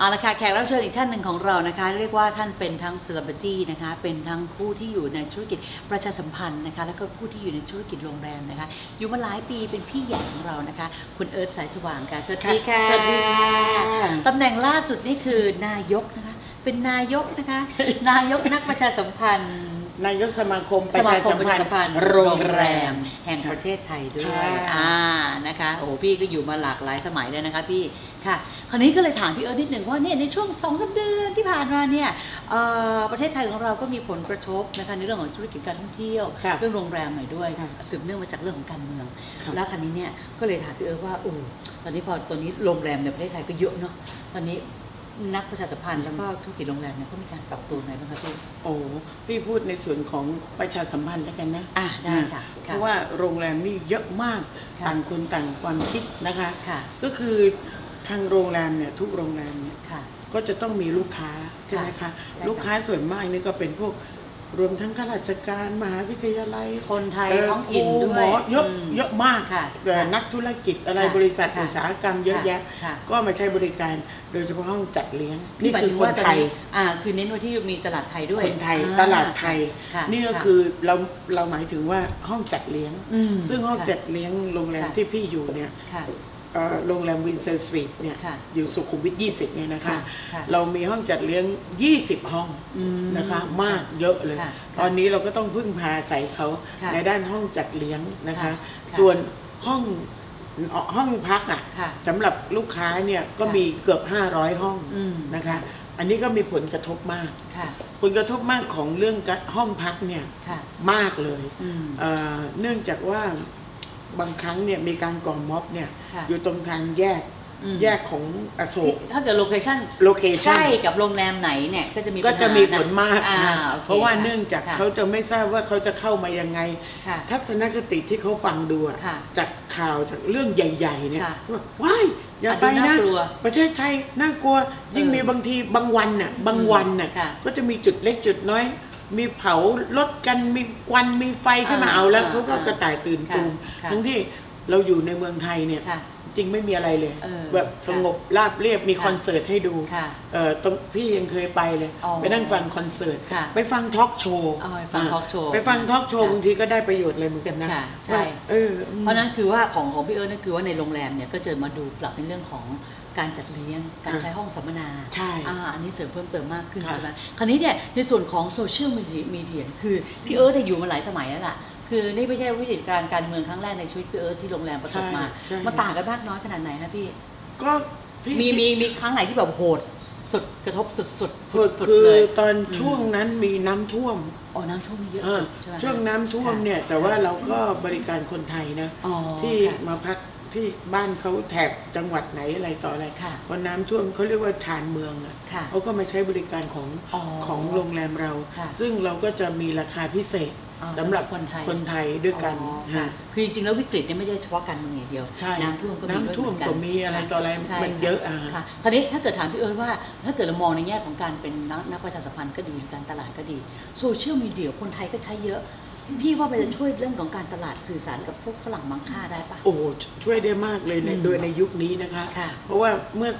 เอาละค่ะแขกรับเชิญอีกท่านหนึ่งของเรานะคะเรียกว่าท่านเป็นทั้งเซเลบริตี้นะคะเป็นทั้งผู้ที่อยู่ในธุรกิจประชาสัมพันธ์นะคะแล้วก็ผู้ที่อยู่ในธุรกิจโรงแรมนะคะอยู่มาหลายปีเป็นพี่ใหญ่ของเรานะคะคุณเอิร์ธสายสว่างค่ะสวัสดีค่ะสวัสดีค่ะตำแหน่งล่าสุดนี่คือนายกนะคะเป็นนายกนะคะนายกนักประชาสัมพันธ์นายกสมาคมประชาสัมพันธ์โรงแรมแห่งประเทศไทยด้วยนะคะโอ้พี่ก็อยู่มาหลากหลายสมัยเลยนะคะพี่ค่ะคราวนี้ก็เลยถามพี่เอิร์ธนิดหนึ่งว่าเนี่ยในช่วง2-3 เดือนที่ผ่านมาเนี่ยประเทศไทยของเราก็มีผลกระทบนะคะในเรื่องของธุรกิจการท่องเที่ยวเรื่องโรงแรมหน่อยด้วยสืบเนื่องมาจากเรื่องของการเมืองแล้วคราวนี้เนี่ยก็เลยถามพี่เอิร์ธว่าตอนนี้โรงแรมในประเทศไทยก็เยอะเนาะตอนนี้นักประชาสัมพันธ์แล้วก็ธุรกิจโรงแรมเนี่ยก็มีการปรับตัวไหนบ้างคะพี่พี่พูดในส่วนของประชาสัมพันธ์แล้วกันนะได้ค่ะเพราะว่าโรงแรมนี่เยอะมากต่างคนต่างความคิดนะคะก็คือทางโรงแรมเนี่ยทุกโรงแรมเนี่ยก็จะต้องมีลูกค้าใช่ไหมคะลูกค้าส่วนมากนี่ก็เป็นพวกรวมทั้งข้าราชการมหาวิทยาลัยคนไทยท้องถิ่นด้วยเยอะมากนักธุรกิจอะไรบริษัทอุตสาหกรรมเยอะแยะก็มาใช้บริการโดยเฉพาะห้องจัดเลี้ยงนี่คือคนไทยคือเน้นว่าที่มีตลาดไทยด้วยคนไทยตลาดไทยนี่ก็คือเราหมายถึงว่าห้องจัดเลี้ยงซึ่งห้องจัดเลี้ยงโรงแรมที่พี่อยู่เนี่ยโรงแรมวินเซอร์สวีทเนี่ยอยู่สุขุมวิท20เนี่ยนะคะเรามีห้องจัดเลี้ยง20ห้องนะคะมากเยอะเลยตอนนี้เราก็ต้องพึ่งพาใส่เขาในด้านห้องจัดเลี้ยงนะคะส่วนห้องพักสำหรับลูกค้าเนี่ยก็มีเกือบ500ห้องนะคะอันนี้ก็มีผลกระทบมากผลกระทบมากของเรื่องห้องพักเนี่ยมากเลยเนื่องจากว่าบางครั้งเนี่ยมีการก่อม็อบเนี่ยอยู่ตรงทางแยกของอโศกถ้าเกิดโลเคชั่นใช่กับโรงแรมไหนเนี่ยก็จะมีผลมากนะเพราะว่าเนื่องจากเขาจะไม่ทราบว่าเขาจะเข้ามายังไงทัศนคติที่เขาฟังดูจากข่าวจากเรื่องใหญ่ๆเนี่ยว้ายอย่าไปนะประเทศไทยน่ากลัวยิ่งมีบางทีบางวันก็จะมีจุดเล็กจุดน้อยมีเผารถกันมีควันมีไฟขึ้นมาเอาแล้วเขาก็กระต่ายตื่นตูมทั้งที่เราอยู่ในเมืองไทยเนี่ยจริงไม่มีอะไรเลยแบบสงบราบเรียบมีคอนเสิร์ตให้ดูตรงพี่ยังเคยไปเลยไปนั่งฟังคอนเสิร์ตไปฟังทอล์กโชว์ไปฟังทอล์กโชว์บางทีก็ได้ประโยชน์เลยเหมือนกันนะใช่เพราะนั้นคือว่าของพี่เอิร์ธนั่นคือว่าในโรงแรมเนี่ยก็จะมาดูปรับในเรื่องของการจัดเลี้ยงการใช้ห้องสัมมนาใช่อันนี้เสริมเพิ่มเติมมากขึ้นใช่ไหมคราวนี้เนี่ยในส่วนของโซเชียลมีเดียคือพี่เอิร์ธได้อยู่มาหลายสมัยแล้วล่ะคือนี่ไม่ใช่วิกฤตการเมืองครั้งแรกในชีวิตพี่เอิร์ธที่โรงแรมประสบมาต่างกันมากน้อยขนาดไหนนะพี่ก็มีครั้งไหนที่แบบโหดสุดกระทบสุดคือตอนช่วงนั้นมีน้ำท่วมน้ำท่วมเยอะช่วงน้ำท่วมเนี่ยแต่ว่าเราก็บริการคนไทยนะที่มาพักที่บ้านเขาแถบจังหวัดไหนอะไรต่ออะไรพอน้ำท่วมเขาเรียกว่าชานเมืองเขาก็มาใช้บริการของโรงแรมเราซึ่งเราก็จะมีราคาพิเศษสำหรับคนไทยด้วยกันคือจริงๆแล้ววิกฤตเนี่ยไม่ใช่เฉพาะการเมืองอย่างเดียวน้ำท่วมก็มีอะไรต่ออะไรมันเยอะคราวนี้ถ้าเกิดถามพี่เอิร์ธว่าถ้าเกิดเรามองในแง่ของการเป็นนักประชาสัมพันธ์ก็ดีการตลาดก็ดีโซเชียลมีเดียคนไทยก็ใช้เยอะพี่ว่ามันจะช่วยเรื่องของการตลาดสื่อสารกับพวกฝรั่งมังค่าได้ปะช่วยได้มากเลยโดยในยุคนี้นะคะเพราะว่าเมื่อ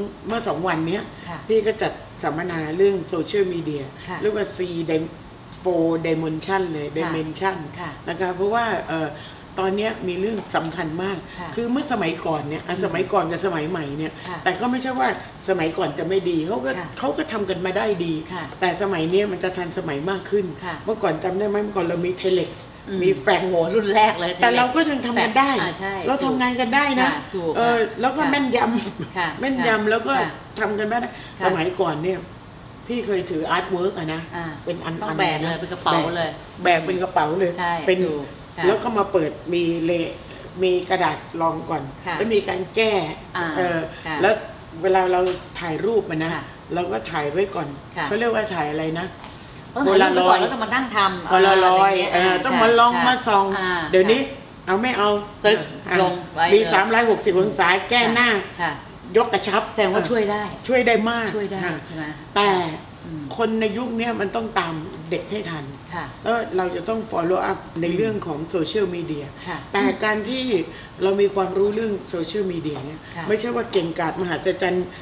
2 วันนี้พี่ก็จัดสัมมนาเรื่องโซเชียลมีเดียเรียกว่า4 dimension เลย dimension นะคะเพราะว่าตอนนี้มีเรื่องสำคัญมากคือเมื่อสมัยก่อนเนี่ยสมัยก่อนกับสมัยใหม่เนี่ยแต่ก็ไม่ใช่ว่าสมัยก่อนจะไม่ดีเขาก็ทำกันมาได้ดีแต่สมัยนี้มันจะทันสมัยมากขึ้นเมื่อก่อนจำได้ไหมเมื่อก่อนเรามีเทเล็กซ์มีแฟกซ์รุ่นแรกเลยแต่เราก็ยังทำกันได้เราทำงานกันได้นะแล้วก็แม่นยำแล้วก็ทำกันได้สมัยก่อนเนี่ยพี่เคยถืออาร์ตเวิร์กนะเป็นอันแบกเลยเป็นกระเป๋าเลยแบกเป็นกระเป๋าเลยเป็นแล้วก็มาเปิดมีกระดาษรองก่อนแล้วมีการแก้แล้วเวลาเราถ่ายรูปมันนะเราก็ถ่ายไว้ก่อนเขาเรียกว่าถ่ายอะไรนะโพลารอยด์แล้วก็มานั่งทำโพลารอยด์ต้องมาลองมาส่องเดี๋ยวนี้ไม่เอาตึกลงมี360 องศาแก้หน้ายกกระชับแสดงว่าช่วยได้มากใช่ไหมแต่คนในยุคนี้มันต้องตามเด็กให้ทันแล้วเราจะต้อง follow up ในเรื่องของโซเชียลมีเดียแต่การที่เรามีความรู้เรื่องโซเชียลมีเดียเนี่ยไม่ใช่ว่าเก่งกาจมหัศจรรย์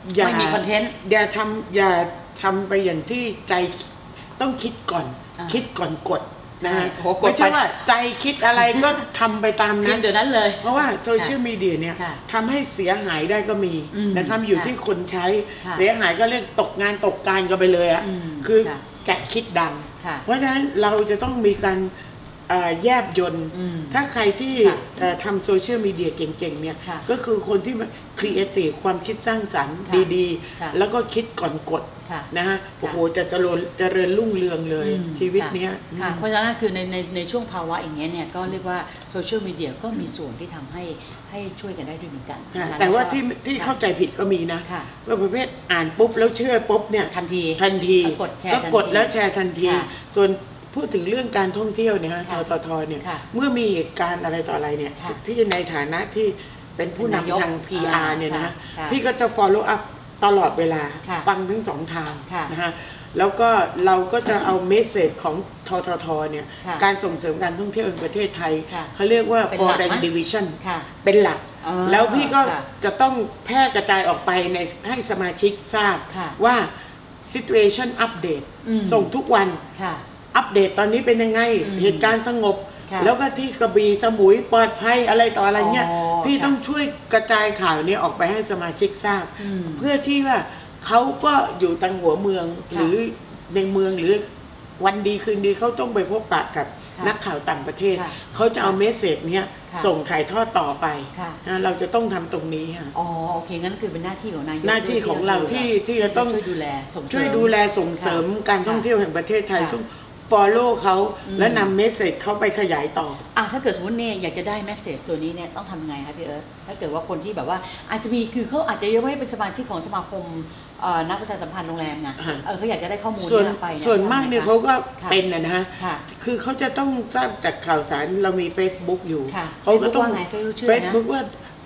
ไม่มีคอนเทนต์อย่าทำไปอย่างที่ใจต้องคิดก่อนคิดก่อนกดนะฮะไม่ใช่ว่าใจคิดอะไรก็ทำไปตามนั้นเดี๋ยวนั้นเลยเพราะว่าโซเชียลมีเดียเนี่ยทำให้เสียหายได้ก็มีนะครับอยู่ที่คนใช้เสียหายก็เรียกตกงานตกการกันไปเลยอ่ะคือจะคิดดังเพราะฉะนั้นเราจะต้องมีการแยบยนต์ถ้าใครที่ทำโซเชียลมีเดียเก่งๆเนี่ยก็คือคนที่ครีเอทีฟความคิดสร้างสรรค์ดีๆแล้วก็คิดก่อนกดนะฮะโอ้โหจะเจริญรุ่งเรืองเลยชีวิตเนี้ยเพราะฉะนั้นคือในช่วงภาวะอย่างเงี้ยเนี่ยก็เรียกว่าโซเชียลมีเดียก็มีส่วนที่ทำให้ช่วยกันได้ด้วยเหมือนกันแต่ว่าที่เข้าใจผิดก็มีนะว่าประเภทอ่านปุ๊บแล้วเชื่อปุ๊บเนี่ยทันทีก็กดแล้วแชร์ทันทีส่วนพูดถึงเรื่องการท่องเที่ยวเนี่ยฮะททเนี่ยเมื่อมีเหตุการณ์อะไรต่ออะไรเนี่ยพี่ในฐานะที่เป็นผู้นำทาง PR เนี่ยนะพี่ก็จะ follow up ตลอดเวลาฟังทั้งสองทางนะฮะแล้วก็เราก็จะเอาเมสเซจของททเนี่ยการส่งเสริมการท่องเที่ยวแห่งประเทศไทยเขาเรียกว่า Foreign Division เป็นหลักแล้วพี่ก็จะต้องแพร่กระจายออกไปในให้สมาชิกทราบว่า situation update ส่งทุกวันอัปเดตตอนนี้เป็นยังไงเหตุการณ์สงบแล้วก็ที่กระบี่สมุยปลอดภัยอะไรต่ออะไรเงี้ยพี่ต้องช่วยกระจายข่าวนี้ออกไปให้สมาชิกทราบเพื่อที่ว่าเขาก็อยู่ตังหัวเมืองหรือในเมืองหรือวันดีคืนดีเขาต้องไปพบปะกับนักข่าวต่างประเทศเขาจะเอาเมสเซจเนี้ยส่งถ่ายทอดต่อไปนะเราจะต้องทำตรงนี้ค่ะอ๋อโอเคงั้นคือเป็นหน้าที่ของนายกหน้าที่ของเราที่จะต้องช่วยดูแลส่งเสริมการท่องเที่ยวแห่งประเทศไทยfollow เขาและนำเมสเซจเขาไปขยายต่อถ้าเกิดสมมติเนี่ยอยากจะได้เมสเซจตัวนี้เนี่ยต้องทำยังไงคะพี่เอิร์ธถ้าเกิดว่าคนที่แบบว่าอาจจะมีคือเขาอาจจะยังไม่เป็นสมาชิกของสมาคมนักประชาสัมพันธ์โรงแรมไงเขาอยากจะได้ข้อมูลนี้ไปส่วนมากเนี่ยเขาก็เป็นนะฮะคือเขาจะต้องทราบจากข่าวสารเรามี Facebook อยู่เขาก็ต้อง Facebook ว่า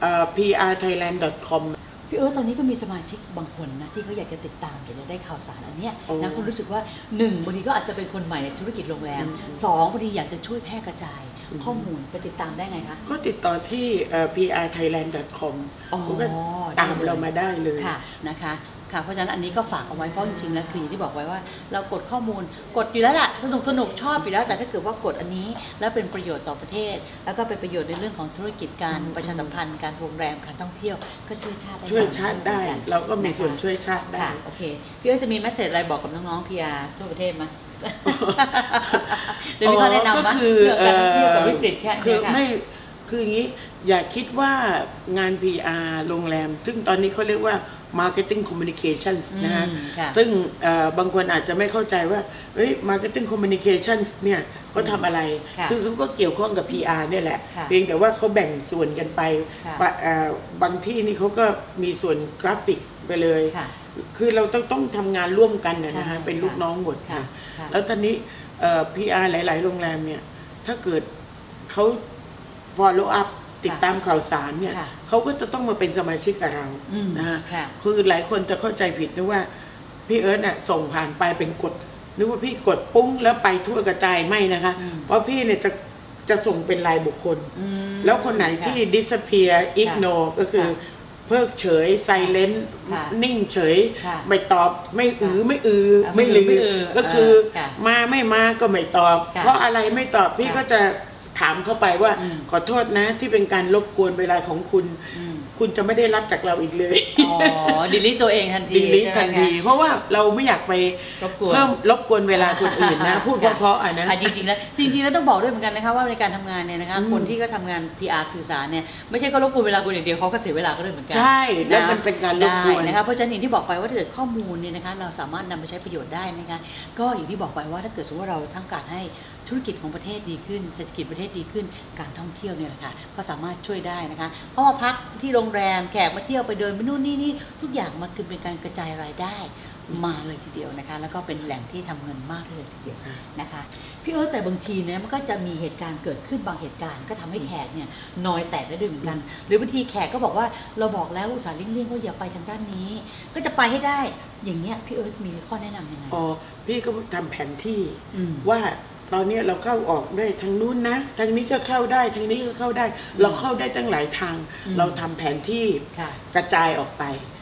prthailand.com พี่เอิร์ธตอนนี้ก็มีสมาชิกบางคนนะที่เขาอยากจะติดตามอยากจะได้ข่าวสารอันเนี้ยนะคุณรู้สึกว่า1บางทีก็อาจจะเป็นคนใหม่ในธุรกิจโรงแรม2บางทีอยากจะช่วยแพร่กระจายข้อมูลไปติดตามได้ไงคะก็ติดต่อที่prthailand.com ก็ตามเรามาได้เลยค่ะนะคะค่ะเพราะฉะนั้นอันนี้ก็ฝากเอาไว้เพราะจริงๆแล้วคือที่บอกไว้ว่าเรากดข้อมูลกดอยู่แล้วล่ะสนุกชอบอยู่แล้วแต่ถ้าเกิดว่ากดอันนี้แล้วเป็นประโยชน์ต่อประเทศแล้วก็เป็นประโยชน์ในเรื่องของธุรกิจการประชาสัมพันธ์การโรงแรมการท่องเที่ยวก็ช่วยชาติได้เราก็มีส่วนช่วยชาติได้โอเคพี่เอิร์ธจะมีเมสเสจอะไรบอกกับน้องๆ PR ทั่วประเทศไหมเดี๋ยวมีข้อแนะนำว่าเรื่องการท่องเที่ยวกับวิกฤตแค่นี้ค่ะคืออย่างนี้อย่าคิดว่างาน PR โรงแรมซึ่งตอนนี้เขาเรียกว่า Marketing Communications นะฮะซึ่งบางคนอาจจะไม่เข้าใจว่าMarketing Communications เนี่ยเขาทำอะไรคือเขาก็เกี่ยวข้องกับ PR เนี่ยแหละเพียงแต่ว่าเขาแบ่งส่วนกันไปบางที่นี่เขาก็มีส่วนกราฟิกไปเลยคือเราต้องทำงานร่วมกันนะฮะเป็นลูกน้องหมดค่ะแล้วตอนนี้PR หลายๆโรงแรมเนี่ยถ้าเกิดเขา follow up ติดตามข่าวสารเนี่ยเขาก็จะต้องมาเป็นสมาชิกกับเรานะฮะคือหลายคนจะเข้าใจผิดนะว่าพี่เอิร์ธน่ะส่งผ่านไปเป็นกดนึกว่าพี่กดปุ้งแล้วไปทั่วกระจายไม่นะคะเพราะพี่เนี่ยจะส่งเป็นรายบุคคลแล้วคนไหนที่ disappear ignore ก็คือเพิกเฉย silent นิ่งเฉยไม่ตอบไม่ไม่ลือก็คือมาก็ไม่ตอบเพราะอะไรไม่ตอบพี่ก็จะถามเข้าไปว่าขอโทษนะที่เป็นการรบกวนเวลาของคุณจะไม่ได้รับจากเราอีกเลยดิลิทตัวเองทันทีดิลิททันทีเพราะว่าเราไม่อยากไปเพิ่มรบกวนเวลาคนอื่นนะพูดเพราะๆนะจริงๆแล้วต้องบอกด้วยเหมือนกันนะคะว่าในการทำงานเนี่ยนะคะคนที่ก็ทำงาน PR สื่อสารเนี่ยไม่ใช่ก็รบกวนเวลาคนอย่างเดียวเขาก็เสียเวลาก็ด้วยเหมือนกันใช่แล้วมันเป็นการรบกวนนะคะเพราะฉะนั้นอย่างที่บอกไปว่าถ้าเกิดข้อมูลเนี่ยนะคะเราสามารถนำไปใช้ประโยชน์ได้นะคะก็อย่างที่บอกไปว่าถ้าเกิดสมมติว่าเราทั้งการให้ธุรกิจของประเทศดีขึ้นเศรษฐกิจประเทศดีขึ้นการท่องเที่ยวเนี่ยแหละค่ะก็สามารถช่วยได้นะคะเพราะว่าพักที่โรงแรมแขกมาเที่ยวไปเดินไปนู่นนี่ทุกอย่างมันคือเป็นการกระจายรายได้มาเลยทีเดียวนะคะแล้วก็เป็นแหล่งที่ทำเงินมากเลยทีเดียวนะคะพี่เอิร์ธแต่บางทีเนี่ยมันก็จะมีเหตุการณ์เกิดขึ้นบางเหตุการณ์ก็ทำให้แขกเนี่ยนอยแตกได้ด้วยเหมือนกันหรือบางทีแขกก็บอกว่าเราบอกแล้วอุตส่าห์เลี่ยงว่าอย่าไปทางด้านนี้ก็จะไปให้ได้อย่างเงี้ยพี่เอิร์ธมีข้อแนะนำยังไงพี่ก็ทำแผนที่ว่าตอนนี้เราเข้าออกได้ทางนู้นนะทางนี้ก็เข้าได้ทางนี้ก็เข้าได้เราเข้าได้ตั้งหลายทางเราทำแผนที่กระจายออกไป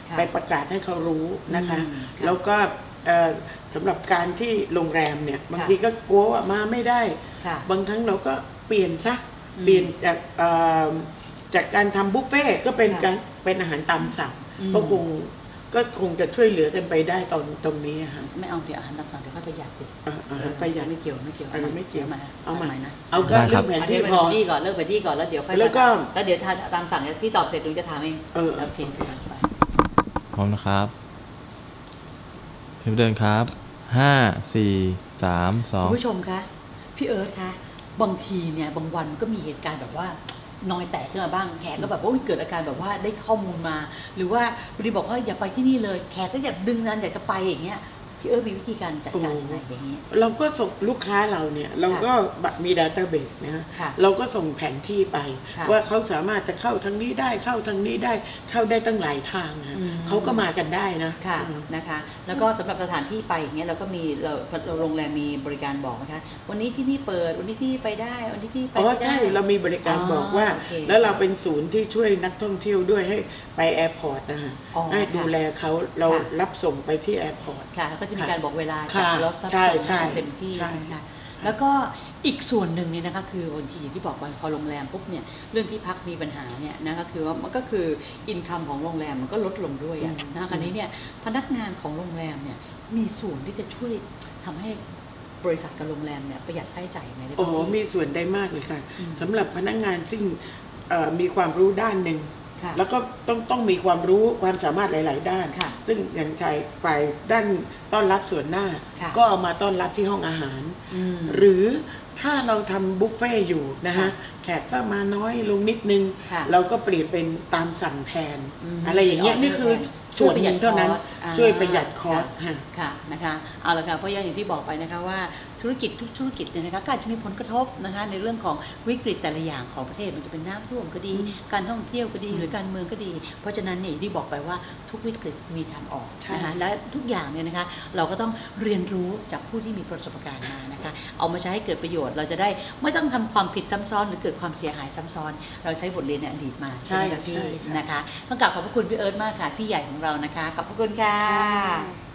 ไปประกาศให้เขารู้นะคะแล้วก็สำหรับการที่โรงแรมเนี่ยบางทีก็กลัวว่ามาไม่ได้บางครั้งเราก็เปลี่ยนซะเปลี่ยนจากการทำบุฟเฟ่ก็เป็นอาหารตามสั่งก็คงจะช่วยเหลือกันไปได้ตรงนี้ค่ะไม่เอาเดี๋ยวอาหารตามสั่งเดี๋ยวค่อยประหยัดดิประหยัดไม่เกี่ยวไม่เกี่ยวมาเอาใหม่นะเอาก็เรื่องแผนที่พอก่อนเลิกแผนที่ก่อนแล้วเดี๋ยวค่อยแล้วเดี๋ยวตามสั่งพี่ตอบเสร็จถึงจะถามเองโอเคพร้อมนะครับเดินครับ5 4 3 2 ผู้ชมคะพี่เอิร์ธคะบางทีเนี่ยบางวันก็มีเหตุการณ์แบบว่านอยแตกขึ้นมาบ้างแขกก็แบบว่าเกิดอาการแบบว่าได้ข้อมูลมาหรือว่าบางทีบอกว่าอย่าไปที่นี่เลยแขกก็อยากดึงนั้นอยากจะไปอย่างเงี้ยพี่เอิร์ธมีวิธีการจัดการยังไงอย่างนี้เราก็ส่งลูกค้าเราเนี่ยเราก็มีดัตต้าเบสนะฮะเราก็ส่งแผนที่ไปว่าเขาสามารถจะเข้าทางนี้ได้เข้าทางนี้ได้เข้าได้ตั้งหลายทางนะเขาก็มากันได้นะค่ะนะคะแล้วก็สำหรับสถานที่ไปอย่างเงี้ยเราก็มีเราโรงแรมมีบริการบอกนะคะวันนี้ที่นี่เปิดวันนี้ที่ไปได้วันนี้ที่ไปได้ใช่เรามีบริการบอกว่าแล้วเราเป็นศูนย์ที่ช่วยนักท่องเที่ยวด้วยให้ไปแอร์พอร์ตนะฮะให้ดูแลเขาเรารับส่งไปที่แอร์พอร์ตค่ะก็จะมีการบอกเวลาจัดรถซับซ้อนเต็มที่นะคะแล้วก็อีกส่วนหนึ่งเนี่ยนะคะคือบางทีที่บอกว่าพอโรงแรมปุ๊บเนี่ยเรื่องที่พักมีปัญหาเนี่ยนะคะคือว่ามันก็คืออินคัมของโรงแรมมันก็ลดลงด้วยนะคราวนี้เนี่ยพนักงานของโรงแรมเนี่ยมีส่วนที่จะช่วยทำให้บริษัทกับโรงแรมเนี่ยประหยัดค่าใช้จ่ายในโอ้มีส่วนได้มากเลยค่ะสำหรับพนักงานซึ่งมีความรู้ด้านหนึ่งแล้วก็ต้องมีความรู้ความสามารถหลาย ๆ ด้านซึ่งอย่างชายฝ่ายด้านต้อนรับส่วนหน้าก็เอามาต้อนรับที่ห้องอาหารหรือถ้าเราทำบุฟเฟ่อยู่นะฮะแขกก็มาน้อยลงนิดนึงเราก็เปลี่ยนเป็นตามสั่งแทนอะไรอย่างเงี้ยนี่คือส่วนหนึ่งเท่านั้นช่วยประหยัดคอสค่ะนะคะเอาละค่ะเพราะอย่างที่บอกไปนะคะว่าธุรกิจทุกธุรกิจเนี่ยนะคะก็อาจจะมีผลกระทบนะคะในเรื่องของวิกฤตแต่ละอย่างของประเทศมันจะเป็นน้ำท่วมก็ดีการท่องเที่ยวก็ดีหรือการเมืองก็ดีเพราะฉะนั้นเนี่ยที่บอกไปว่าทุกวิกฤตมีทางออกนะคะและทุกอย่างเนี่ยนะคะเราก็ต้องเรียนรู้จากผู้ที่มีประสบการณ์มานะคะเอามาใช้ให้เกิดประโยชน์เราจะได้ไม่ต้องทำความผิดซ้ำซ้อนหรือเกิดความเสียหายซ้ำซ้อนเราใช้บทเรียนในอดีตมาใช่ไหมคะพี่นะคะต้องกราบขอบพระคุณพี่เอิร์ธมากค่ะพี่ใหญ่ของเรานะคะขอบพระคุณค่ะ